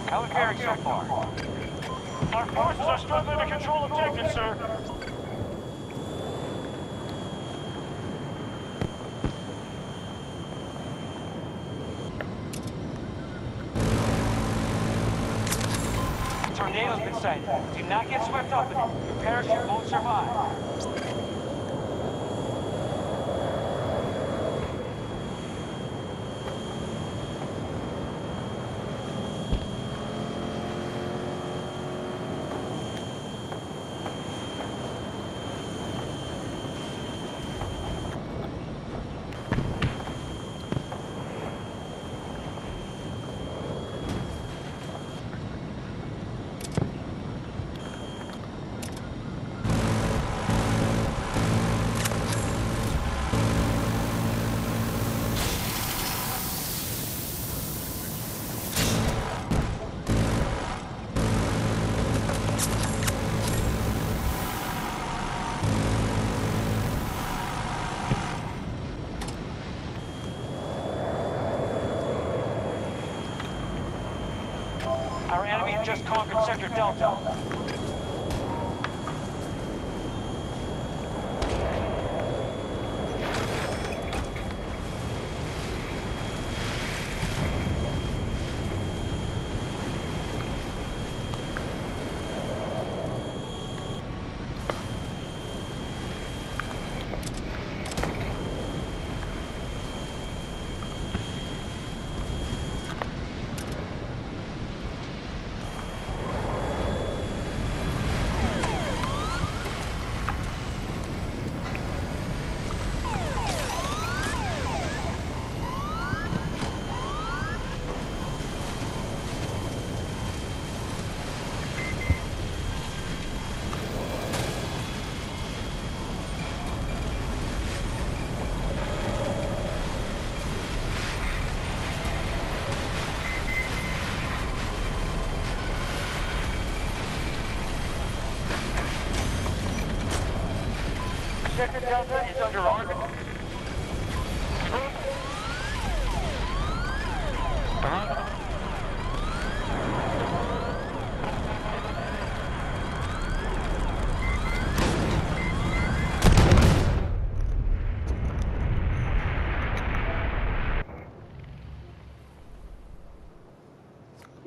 How are we faring so far? Our forces are struggling to control objectives, sir. Tornado's been sighted. Do not get swept up in it. Your parachute won't survive. Our enemy has just conquered Sector Delta. Sector Delta is under our control.